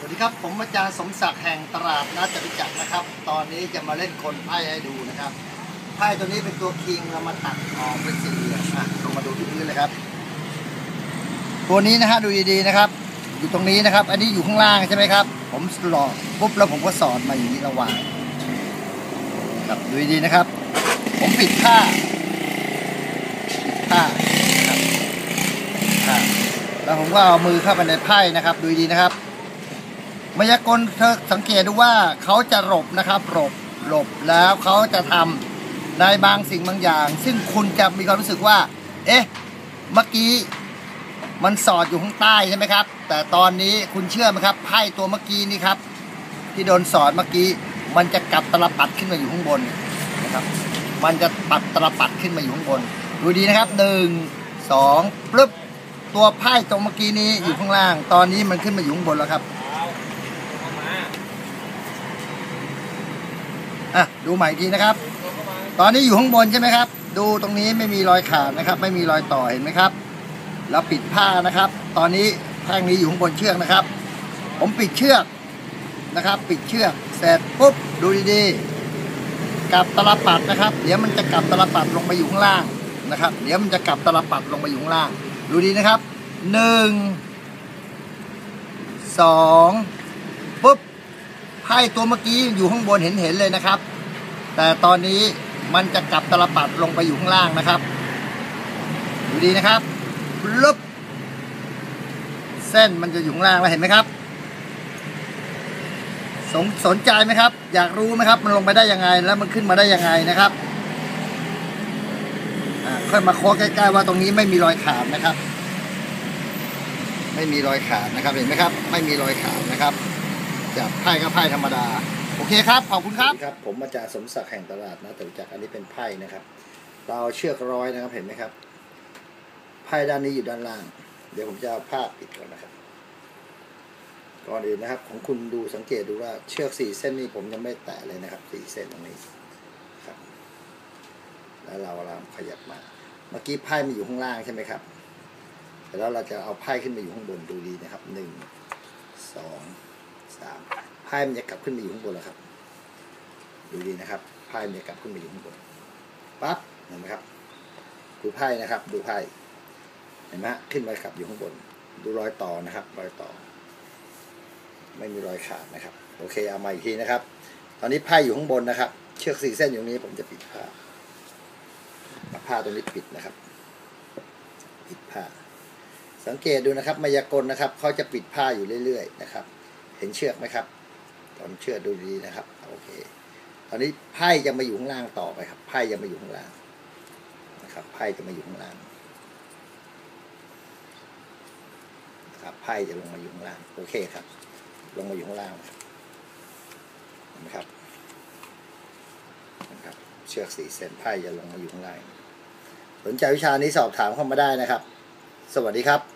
สวัสดีครับผมอาจารย์สมศักดิ์แห่งตลาดนัดจตุจักรนะครับตอนนี้จะมาเล่นคนไพ่ให้ดูนะครับไพ่ตัวนี้เป็นตัวคิงเรามาตัดออกเป็นสี่เหลี่ยมลงมาดูที่พื้นเลยครับตัวนี้นะฮะดูดีๆนะครับอยู่ตรงนี้นะครับอันนี้อยู่ข้างล่างใช่ไหมครับผมหลอกปุ๊บแล้วผมก็สอดมาอย่างนี้ระหว่างครับดูดีๆนะครับผมปิดผ้านะครับแล้วผมก็เอามือเข้าไปในไพ่นะครับดูดีนะครับมายากลเธอสังเกตดูว่าเขาจะหลบนะครับหลบแล้วเขาจะทำในบางสิ่งบางอย่างซึ่งคุณจะมีความรู้สึกว่าเอ๊ะเมื่อกี้มันสอดอยู่ข้างใต้ใช่ไหมครับแต่ตอนนี้คุณเชื่อไหมครับไพ่ตัวเมื่อกี้นี้ครับที่โดนสอดเมื่อกี้มันจะกลับตลปัดขึ้นมาอยู่ข้างบนนะครับมันจะปัดตลปัดขึ้นมาอยู่ข้างบนดูดีนะครับ1 2ปึ๊บตัวไพ่ตรงเมื่อกี้นี้อยู่ข้างล่างตอนนี้มันขึ้นมาอยู่ข้างบนแล้วครับดูใหม่ทีนะครับตอนนี้อยู่ข้างบนใช่ไหมครับดูตรงนี้ไม่มีรอยขาดนะครับไม่มีรอยต่อเห็นไหมครับแล้วปิดผ้านะครับตอนนี้แท่งนี้อยู่ข้างบนเชือกนะครับผมปิดเชือกนะครับปิดเชือกเสร็จปุ๊บดูดีๆกลับตลปัดนะครับเดี๋ยวมันจะกลับตลปัดลงไปอยู่ข้างล่างนะครับเดี๋ยวมันจะกลับตลปัดลงไปอยู่ข้างล่างดูดีนะครับ1 2ปุ๊บไพ่ตัวเมื่อกี้อยู่ข้างบนเห็นเลยนะครับแต่ตอนนี้มันจะกลับตลปัดลงไปอยู่ข้างล่างนะครับดูดีนะครับลึบเส้นมันจะอยู่ข้างล่างแล้วเห็นไหมครับสนใจไหมครับอยากรู้ไหมครับมันลงไปได้ยังไงแล้วมันขึ้นมาได้ยังไงนะครับค่อยมาโค้งใกล้ๆว่าตรงนี้ไม่มีรอยขาดนะครับไม่มีรอยขาดนะครับเห็นไหมครับไม่มีรอยขาดนะครับจากไพ่ก็ไพ่ธรรมดาโอเคครับขอบคุณครับผมอาจารย์สมศักดิ์แห่งตลาดนัดจตุจักรอันนี้เป็นไพ่นะครับเราเชือกร้อยนะครับเห็นไหมครับไพ่ด้านนี้อยู่ด้านล่างเดี๋ยวผมจะเอาผ้าปิดก่อนนะครับก่อนอื่นนะครับของคุณดูสังเกตดูว่าเชือก4 เส้นนี้ผมยังไม่แตะเลยนะครับ4 เส้นตรงนี้ครับแล้วเราขยับมาเมื่อกี้ไพ่มันอยู่ข้างล่างใช่ไหมครับแต่แล้วเราจะเอาไพ่ขึ้นมาอยู่ข้างบนดูดีนะครับ1 2 3ไพ่มันจะกลับขึ้นมาอยู่ข้างบนแล้วครับดูดีนะครับไพ่มันจะกลับขึ้นมาอยู่ข้างบนปั๊บเห็นไหมครับดูไพ่นะครับดูไพ่เห็นไหมขึ้นมากลับอยู่ข้างบนดูรอยต่อนะครับรอยต่อไม่มีรอยขาดนะครับโอเคเอามาอีกทีนะครับตอนนี้ไพ่อยู่ข้างบนนะครับเชือก4 เส้นอยู่นี้ผมจะปิดผ้าตรงนี้ปิดนะครับปิดผ้าสังเกตดูนะครับมายากลนะครับเขาจะปิดผ้าอยู่เรื่อยๆนะครับเห็นเชือกไหมครับตอนเชือกดูดีนะครับโอเคตอนนี้ไพ่จะมาอยู่ข้างล่างต่อไปครับไพ่จะมาอยู่ข้างล่างนะครับไพ่จะมาอยู่ข้างล่างนะครับไพ่จะลงมาอยู่ข้างล่างโอเคครับลงมาอยู่ข้างล่างนะครับเชือก4 เส้นไพ่จะลงมาอยู่ข้างล่างสนใจวิชานี้สอบถามเข้ามาได้นะครับสวัสดีครับ